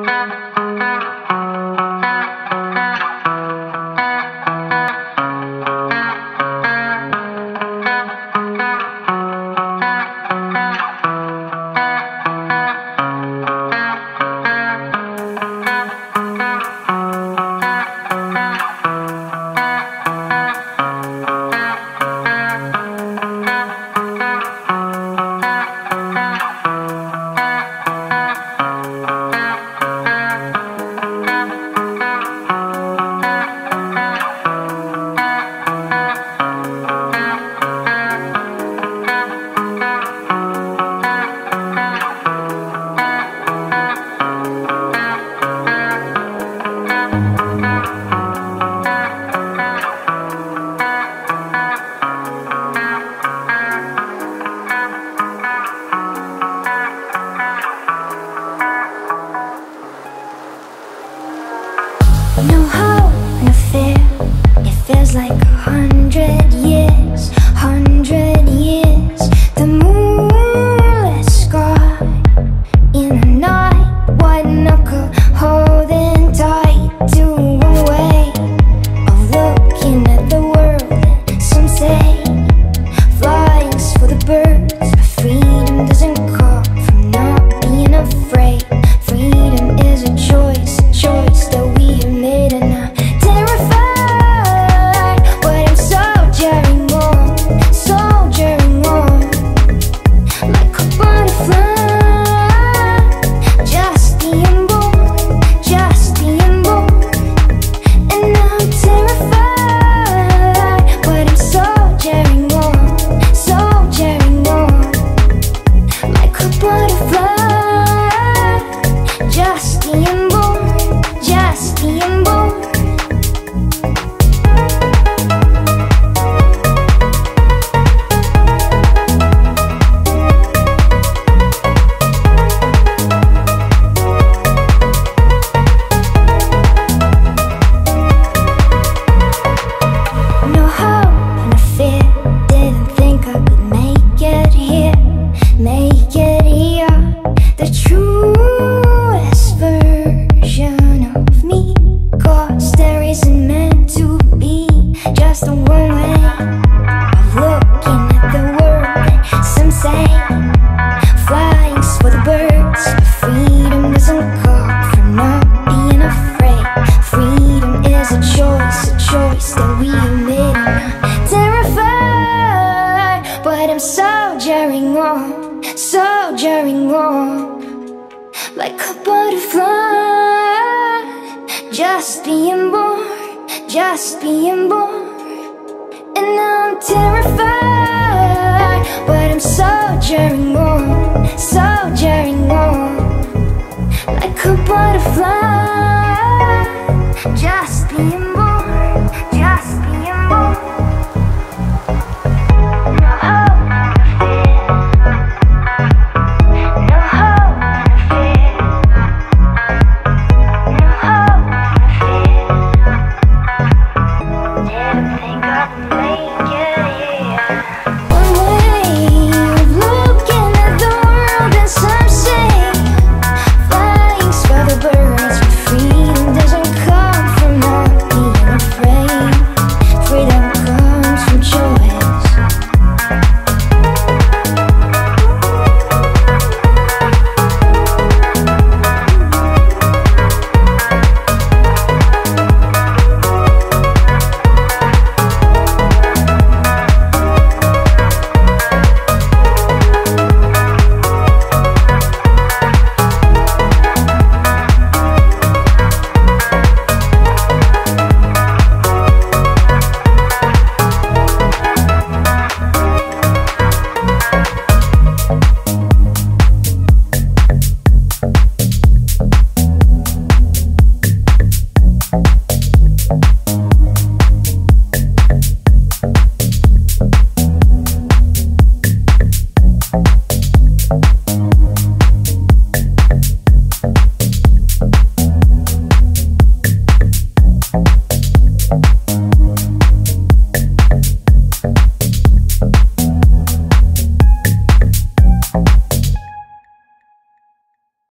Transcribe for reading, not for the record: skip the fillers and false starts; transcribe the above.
No hope, no fear. It feels like 100 years, 100 years. The moonless sky in the night, white knuckle holding tight to a way of looking at the world. And some say flying's for the birds, but freedom doesn't come from not being afraid. Freedom is a choice that we have made, and I'm terrified, but I'm soldiering on, like a butterfly, just being born, and I'm terrified, but I'm soldiering on, like a butterfly, just being born. Soldiering on, like a butterfly, just being born, and I'm terrified, but I'm soldiering on, like a butterfly, just being born.